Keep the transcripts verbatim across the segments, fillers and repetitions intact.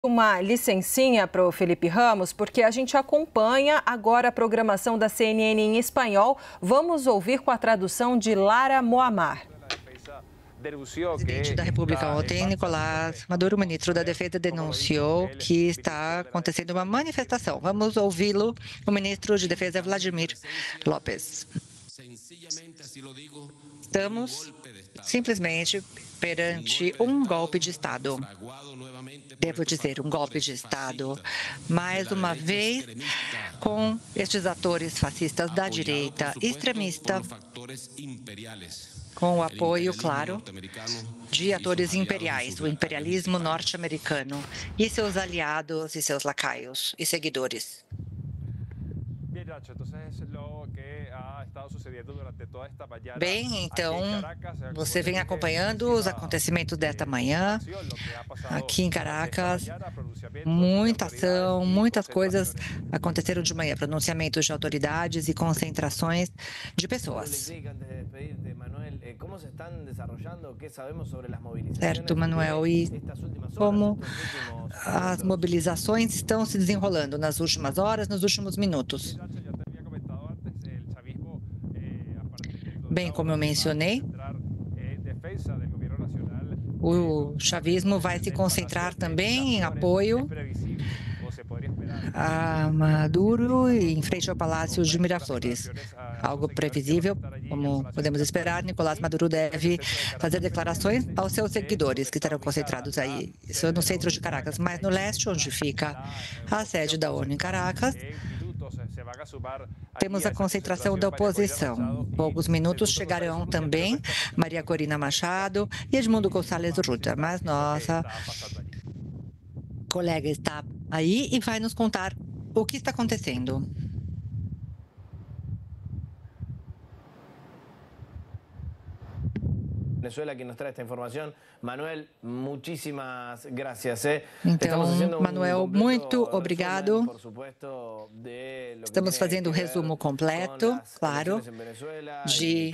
Uma licencinha para o Felipe Ramos, porque a gente acompanha agora a programação da C N N em espanhol. Vamos ouvir com a tradução de Lara Moamar. O presidente da República ontem, Nicolás Maduro, ministro da Defesa, denunciou que está acontecendo uma manifestação. Vamos ouvi-lo, o ministro de Defesa, Vladimir López. Estamos simplesmente perante um golpe de Estado. Devo dizer, um golpe de Estado, mais uma vez, com estes atores fascistas da direita extremista, com o apoio, claro, de atores imperiais, do imperialismo norte-americano e seus aliados e seus lacaios e seguidores. Bem, então, você vem acompanhando os acontecimentos desta manhã aqui em Caracas. Muita ação, muitas coisas aconteceram de manhã, pronunciamentos de autoridades e concentrações de pessoas. Certo, Manuel, e como as mobilizações estão se desenrolando nas últimas horas, nos últimos minutos? Bem, como eu mencionei, o chavismo vai se concentrar também em apoio a Maduro em frente ao Palácio de Miraflores. Algo previsível, como podemos esperar, Nicolás Maduro deve fazer declarações aos seus seguidores, que estarão concentrados aí. Isso é no centro de Caracas, mas no leste, onde fica a sede da ONU em Caracas, temos a concentração da oposição. Em poucos minutos chegarão também Maria Corina Machado e Edmundo Gonçalves Urrutia, mas nossa colega está aí e vai nos contar o que está acontecendo. Venezuela, que nos traz esta informação. Manuel, muchísimas gracias. Eh. Então, Manuel, muito obrigado. Estamos fazendo um resumo completo, claro, de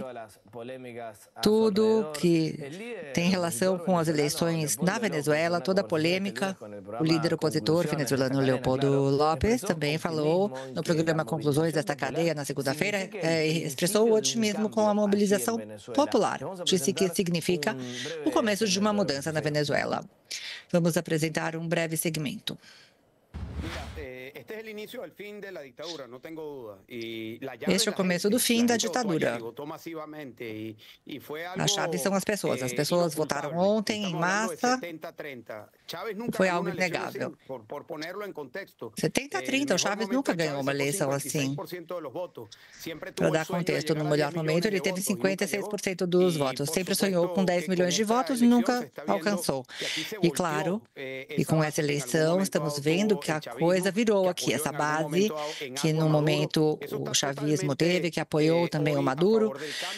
tudo que tem relação com as eleições na Venezuela, toda a polêmica. O líder opositor venezuelano Leopoldo López também falou no programa Conclusões desta cadeia na segunda-feira, eh, expressou o otimismo com a mobilização popular. Disse que significa o começo de uma mudança na Venezuela. Vamos apresentar um breve segmento. Este é o começo do fim da ditadura. A chave são as pessoas. As pessoas votaram ontem em massa. Foi algo inegável. setenta a trinta, o Chávez nunca ganhou uma eleição assim. Para dar contexto, no melhor momento, ele teve cinquenta e seis por cento dos votos. Sempre sonhou com dez milhões de votos e nunca alcançou. E claro, e com essa eleição, estamos vendo que a coisa virou aqui, essa base que no momento o chavismo teve, que apoiou também o Maduro.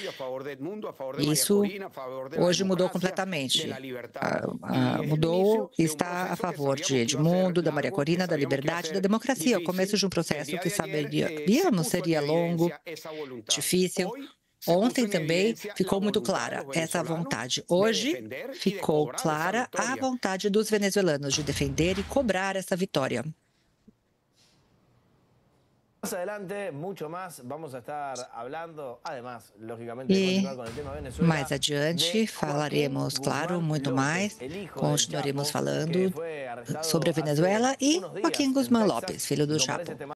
Isso hoje mudou completamente. Mudou e está a favor de Edmundo, da Maria Corina, da liberdade, da democracia. O começo de um processo que sabíamos seria longo, difícil. Ontem também ficou muito clara essa vontade. Hoje ficou clara a vontade dos venezuelanos de defender e cobrar essa vitória. E mais adiante falaremos, claro, muito mais. Continuaremos falando sobre a Venezuela e Joaquim Guzmán López, filho do Chapo.